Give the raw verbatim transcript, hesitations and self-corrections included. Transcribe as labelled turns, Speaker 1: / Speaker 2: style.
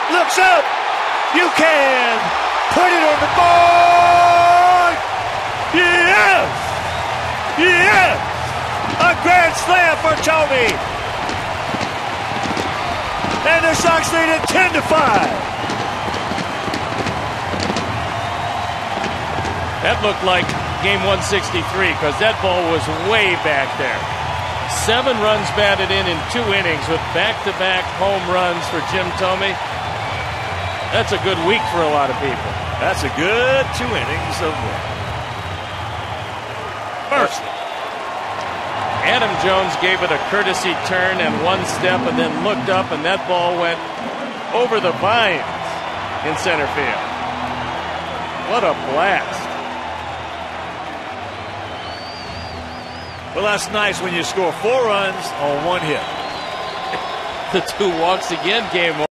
Speaker 1: looks up. You can put it on the board. Yes! Yes! A grand slam for Thome. And the Sox lead at ten to five.
Speaker 2: That looked like game one sixty-three because that ball was way back there. Seven runs batted in in two innings with back-to-back home runs for Jim Thome. That's a good week for a lot of people.
Speaker 1: That's a good two innings of work. First.
Speaker 2: Adam Jones gave it a courtesy turn and one step and then looked up, and that ball went over the vines in center field. What a blast.
Speaker 1: Well, that's nice when you score four runs on one hit.
Speaker 2: The two walks again came over.